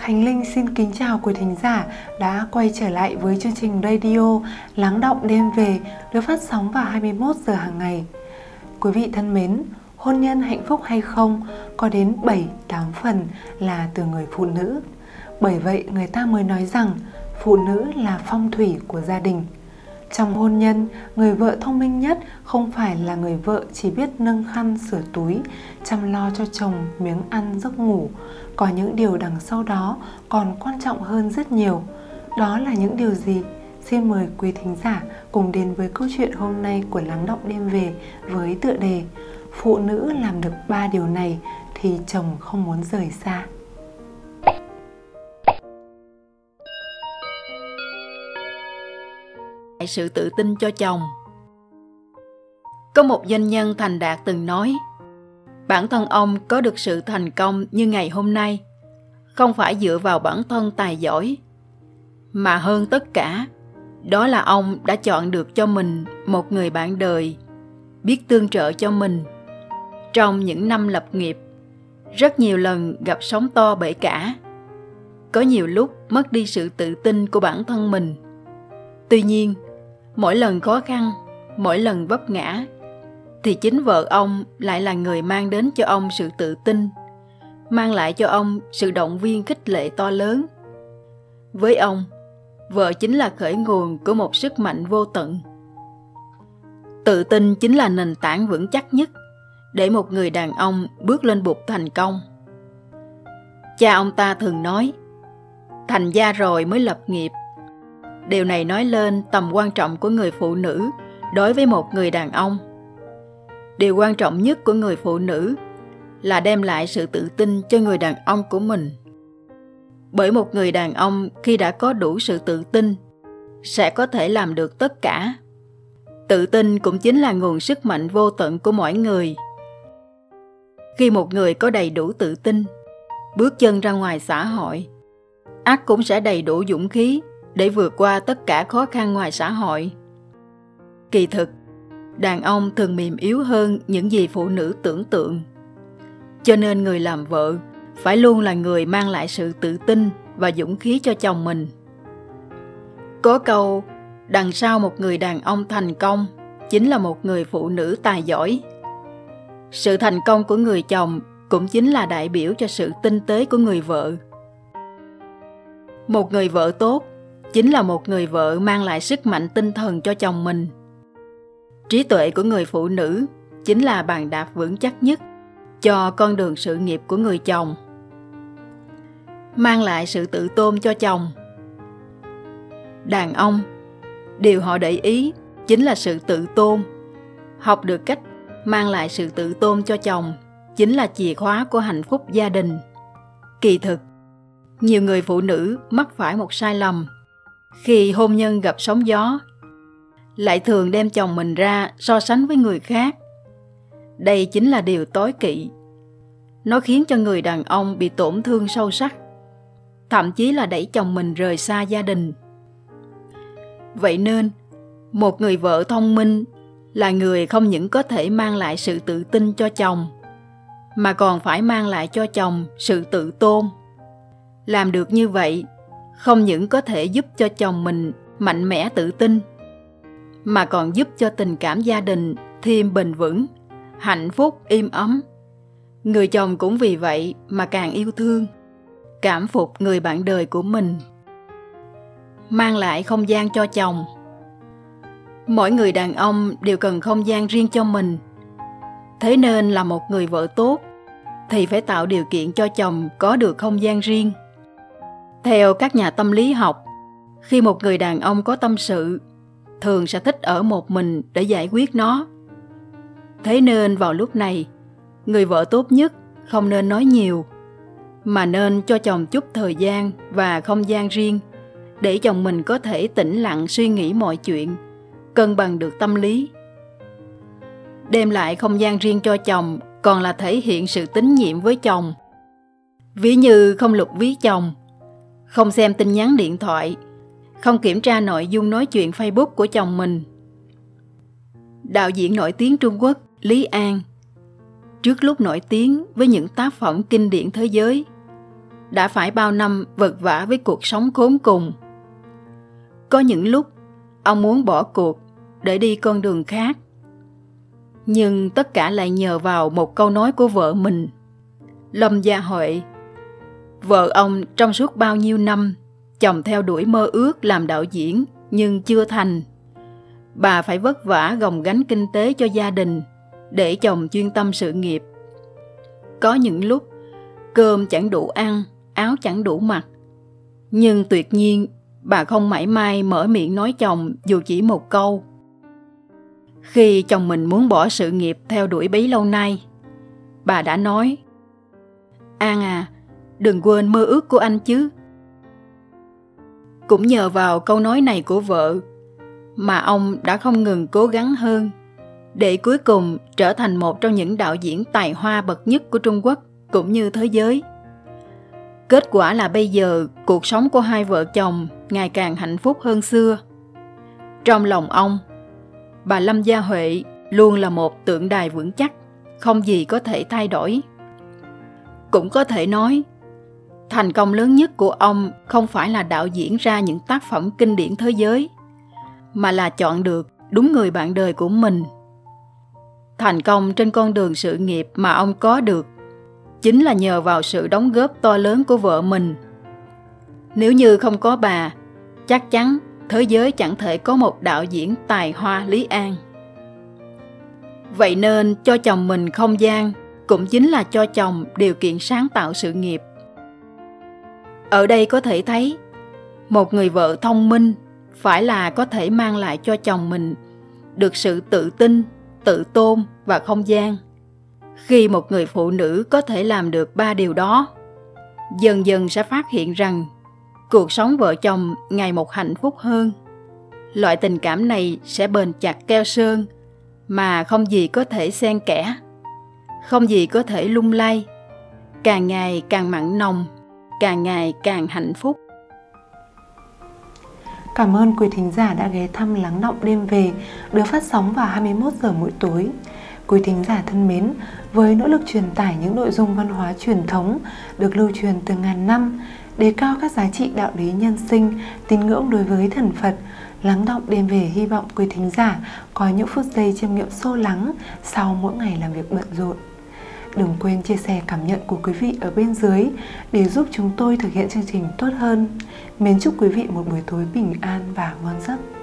Khánh Linh xin kính chào quý thính giả đã quay trở lại với chương trình radio Lắng Đọng Đêm Về được phát sóng vào 21 giờ hàng ngày. Quý vị thân mến, hôn nhân hạnh phúc hay không có đến 7-8 phần là từ người phụ nữ. Bởi vậy người ta mới nói rằng phụ nữ là phong thủy của gia đình. Trong hôn nhân, người vợ thông minh nhất không phải là người vợ chỉ biết nâng khăn sửa túi, chăm lo cho chồng miếng ăn giấc ngủ. Có những điều đằng sau đó còn quan trọng hơn rất nhiều. Đó là những điều gì? Xin mời quý thính giả cùng đến với câu chuyện hôm nay của Lắng Đọng Đêm Về với tựa đề Phụ nữ làm được 3 điều này thì chồng không muốn rời xa. Sự tự tin cho chồng. Có một doanh nhân thành đạt từng nói, bản thân ông có được sự thành công như ngày hôm nay không phải dựa vào bản thân tài giỏi, mà hơn tất cả, đó là ông đã chọn được cho mình một người bạn đời biết tương trợ cho mình. Trong những năm lập nghiệp, rất nhiều lần gặp sóng to bể cả, có nhiều lúc mất đi sự tự tin của bản thân mình. Tuy nhiên, mỗi lần khó khăn, mỗi lần vấp ngã, thì chính vợ ông lại là người mang đến cho ông sự tự tin, mang lại cho ông sự động viên khích lệ to lớn. Với ông, vợ chính là khởi nguồn của một sức mạnh vô tận. Tự tin chính là nền tảng vững chắc nhất để một người đàn ông bước lên bục thành công. Cha ông ta thường nói, thành gia rồi mới lập nghiệp. Điều này nói lên tầm quan trọng của người phụ nữ đối với một người đàn ông. Điều quan trọng nhất của người phụ nữ là đem lại sự tự tin cho người đàn ông của mình. Bởi một người đàn ông khi đã có đủ sự tự tin sẽ có thể làm được tất cả. Tự tin cũng chính là nguồn sức mạnh vô tận của mỗi người. Khi một người có đầy đủ tự tin, bước chân ra ngoài xã hội, ắt cũng sẽ đầy đủ dũng khí để vượt qua tất cả khó khăn ngoài xã hội. Kỳ thực, đàn ông thường mềm yếu hơn những gì phụ nữ tưởng tượng. Cho nên người làm vợ phải luôn là người mang lại sự tự tin và dũng khí cho chồng mình. Có câu, đằng sau một người đàn ông thành công chính là một người phụ nữ tài giỏi. Sự thành công của người chồng cũng chính là đại biểu cho sự tinh tế của người vợ. Một người vợ tốt chính là một người vợ mang lại sức mạnh tinh thần cho chồng mình. Trí tuệ của người phụ nữ chính là bàn đạp vững chắc nhất cho con đường sự nghiệp của người chồng. Mang lại sự tự tôn cho chồng. Đàn ông, điều họ để ý chính là sự tự tôn. Học được cách mang lại sự tự tôn cho chồng chính là chìa khóa của hạnh phúc gia đình. Kỳ thực, nhiều người phụ nữ mắc phải một sai lầm khi hôn nhân gặp sóng gió, lại thường đem chồng mình ra so sánh với người khác. Đây chính là điều tối kỵ. Nó khiến cho người đàn ông bị tổn thương sâu sắc, thậm chí là đẩy chồng mình rời xa gia đình. Vậy nên, một người vợ thông minh là người không những có thể mang lại sự tự tin cho chồng, mà còn phải mang lại cho chồng sự tự tôn. Làm được như vậy, không những có thể giúp cho chồng mình mạnh mẽ tự tin, mà còn giúp cho tình cảm gia đình thêm bền vững, hạnh phúc, im ấm. Người chồng cũng vì vậy mà càng yêu thương, cảm phục người bạn đời của mình. Mang lại không gian cho chồng. Mỗi người đàn ông đều cần không gian riêng cho mình. Thế nên là một người vợ tốt thì phải tạo điều kiện cho chồng có được không gian riêng. Theo các nhà tâm lý học, khi một người đàn ông có tâm sự, thường sẽ thích ở một mình để giải quyết nó. Thế nên vào lúc này, người vợ tốt nhất không nên nói nhiều, mà nên cho chồng chút thời gian và không gian riêng để chồng mình có thể tĩnh lặng suy nghĩ mọi chuyện, cân bằng được tâm lý. Đem lại không gian riêng cho chồng còn là thể hiện sự tín nhiệm với chồng. Ví như không lục ví chồng, không xem tin nhắn điện thoại, không kiểm tra nội dung nói chuyện Facebook của chồng mình. Đạo diễn nổi tiếng Trung Quốc Lý An, trước lúc nổi tiếng với những tác phẩm kinh điển thế giới, đã phải bao năm vật vã với cuộc sống khốn cùng. Có những lúc ông muốn bỏ cuộc để đi con đường khác. Nhưng tất cả lại nhờ vào một câu nói của vợ mình, Lâm Gia Huệ. Vợ ông trong suốt bao nhiêu năm, chồng theo đuổi mơ ước làm đạo diễn nhưng chưa thành. Bà phải vất vả gồng gánh kinh tế cho gia đình để chồng chuyên tâm sự nghiệp. Có những lúc cơm chẳng đủ ăn, áo chẳng đủ mặc. Nhưng tuyệt nhiên bà không mảy may mở miệng nói chồng dù chỉ một câu. Khi chồng mình muốn bỏ sự nghiệp theo đuổi bấy lâu nay, bà đã nói: An à, đừng quên mơ ước của anh chứ. Cũng nhờ vào câu nói này của vợ mà ông đã không ngừng cố gắng hơn, để cuối cùng trở thành một trong những đạo diễn tài hoa bậc nhất của Trung Quốc cũng như thế giới. Kết quả là bây giờ cuộc sống của hai vợ chồng ngày càng hạnh phúc hơn xưa. Trong lòng ông, bà Lâm Gia Huệ luôn là một tượng đài vững chắc, không gì có thể thay đổi. Cũng có thể nói, thành công lớn nhất của ông không phải là đạo diễn ra những tác phẩm kinh điển thế giới, mà là chọn được đúng người bạn đời của mình. Thành công trên con đường sự nghiệp mà ông có được chính là nhờ vào sự đóng góp to lớn của vợ mình. Nếu như không có bà, chắc chắn thế giới chẳng thể có một đạo diễn tài hoa Lý An. Vậy nên cho chồng mình không gian cũng chính là cho chồng điều kiện sáng tạo sự nghiệp. Ở đây có thể thấy, một người vợ thông minh phải là có thể mang lại cho chồng mình được sự tự tin, tự tôn và không gian. Khi một người phụ nữ có thể làm được 3 điều đó, dần dần sẽ phát hiện rằng cuộc sống vợ chồng ngày một hạnh phúc hơn. Loại tình cảm này sẽ bền chặt keo sơn, mà không gì có thể xen kẽ, không gì có thể lung lay, càng ngày càng mặn nồng, càng ngày càng hạnh phúc. Cảm ơn quý thính giả đã ghé thăm Lắng Đọng Đêm Về, được phát sóng vào 21 giờ mỗi tối. Quý thính giả thân mến, với nỗ lực truyền tải những nội dung văn hóa truyền thống được lưu truyền từ ngàn năm, đề cao các giá trị đạo lý nhân sinh, tín ngưỡng đối với thần Phật, Lắng Đọng Đêm Về hy vọng quý thính giả có những phút giây chiêm nghiệm sâu lắng sau mỗi ngày làm việc bận rộn. Đừng quên chia sẻ cảm nhận của quý vị ở bên dưới để giúp chúng tôi thực hiện chương trình tốt hơn. Mến chúc quý vị một buổi tối bình an và ngon giấc.